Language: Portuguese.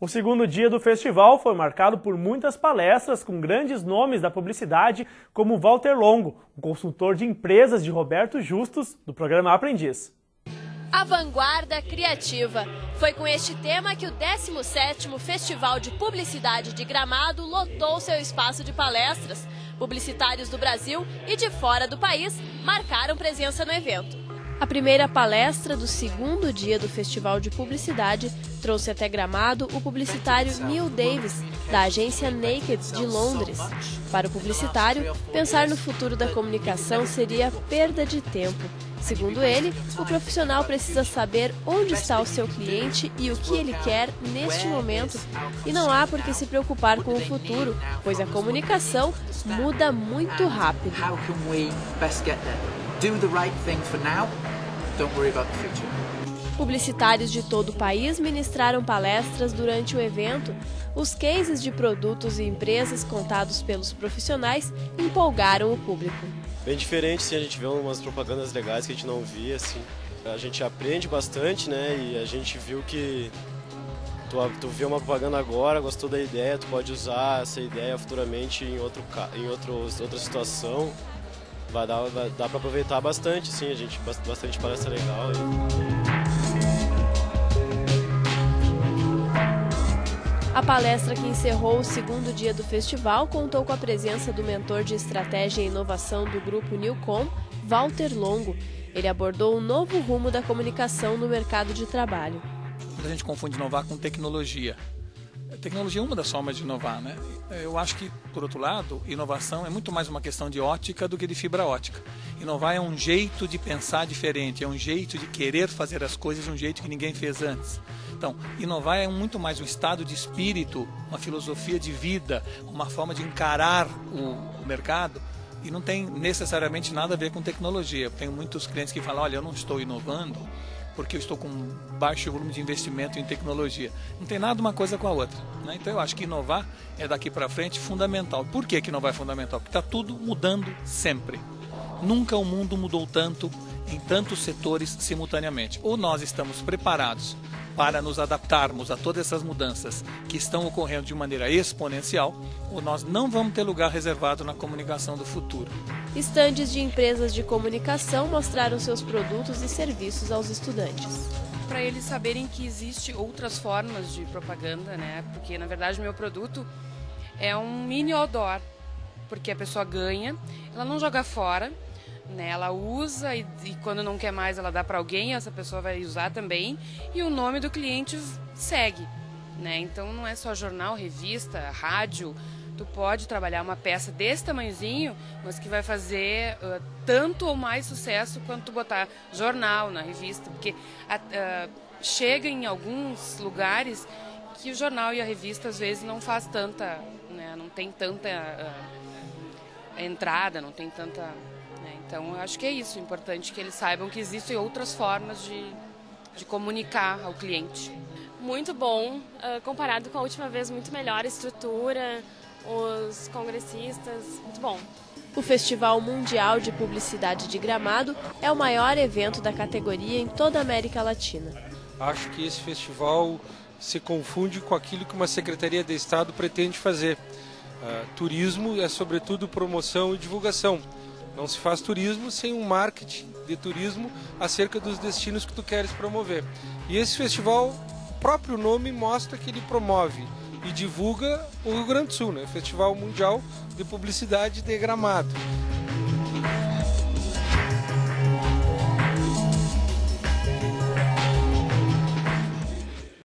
O segundo dia do festival foi marcado por muitas palestras com grandes nomes da publicidade, como Walter Longo, o consultor de empresas de Roberto Justus, do programa Aprendiz. A vanguarda criativa. Foi com este tema que o 17º Festival de Publicidade de Gramado lotou seu espaço de palestras. Publicitários do Brasil e de fora do país marcaram presença no evento. A primeira palestra do segundo dia do Festival de Publicidade trouxe até Gramado o publicitário Neil Davis, da agência Naked de Londres. Para o publicitário, pensar no futuro da comunicação seria perda de tempo. Segundo ele, o profissional precisa saber onde está o seu cliente e o que ele quer neste momento. E não há por que se preocupar com o futuro, pois a comunicação muda muito rápido. Publicitários de todo o país ministraram palestras durante o evento. Os cases de produtos e empresas contados pelos profissionais empolgaram o público. Bem diferente, sim, a gente vê umas propagandas legais que a gente não via, assim. A gente aprende bastante, né, e a gente viu que tu vê uma propaganda agora, gostou da ideia, tu pode usar essa ideia futuramente em outra situação. Vai dar para aproveitar bastante, sim, a gente bastante palestra legal. A palestra que encerrou o segundo dia do festival contou com a presença do mentor de estratégia e inovação do grupo Newcom, Walter Longo. Ele abordou um novo rumo da comunicação no mercado de trabalho. A gente confunde inovar com tecnologia. A tecnologia é uma das formas de inovar, né? Eu acho que, por outro lado, inovação é muito mais uma questão de ótica do que de fibra ótica. Inovar é um jeito de pensar diferente, é um jeito de querer fazer as coisas de um jeito que ninguém fez antes. Então, inovar é muito mais um estado de espírito, uma filosofia de vida, uma forma de encarar o mercado, e não tem necessariamente nada a ver com tecnologia. Eu tenho muitos clientes que falam, olha, eu não estou inovando porque eu estou com baixo volume de investimento em tecnologia. Não tem nada uma coisa com a outra, né? Então eu acho que inovar é daqui para frente fundamental. Por que inovar é fundamental? Porque está tudo mudando sempre. Nunca o mundo mudou tanto em tantos setores simultaneamente. Ou nós estamos preparados para nos adaptarmos a todas essas mudanças que estão ocorrendo de maneira exponencial, ou nós não vamos ter lugar reservado na comunicação do futuro. Estandes de empresas de comunicação mostraram seus produtos e serviços aos estudantes. Para eles saberem que existem outras formas de propaganda, né? Porque, na verdade, o meu produto é um mini outdoor, porque a pessoa ganha, ela não joga fora, né? Ela usa e quando não quer mais ela dá para alguém, essa pessoa vai usar também, e o nome do cliente segue, né? Então não é só jornal, revista, rádio. Tu pode trabalhar uma peça desse tamanhozinho, mas que vai fazer tanto ou mais sucesso quanto tu botar jornal na revista, porque chega em alguns lugares que o jornal e a revista às vezes não faz tanta, né? Não tem tanta entrada, não tem tanta, né? Então eu acho que é isso, é importante que eles saibam que existem outras formas de comunicar ao cliente. Muito bom, comparado com a última vez, muito melhor a estrutura, os congressistas, muito bom. O Festival Mundial de Publicidade de Gramado é o maior evento da categoria em toda a América Latina. Acho que esse festival se confunde com aquilo que uma Secretaria de Estado pretende fazer. Turismo é sobretudo promoção e divulgação. Não se faz turismo sem um marketing de turismo acerca dos destinos que tu queres promover. E esse festival, o próprio nome mostra que ele promove e divulga o Rio Grande do Sul, né? Festival Mundial de Publicidade de Gramado.